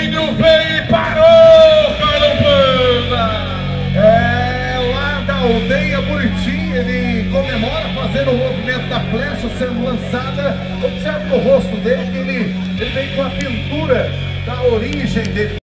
Paulinho veio e parou, Carlão Panda. Lá da aldeia Buriti, ele comemora fazendo o movimento da flecha sendo lançada. Observe o rosto dele, que ele vem com a pintura da origem dele.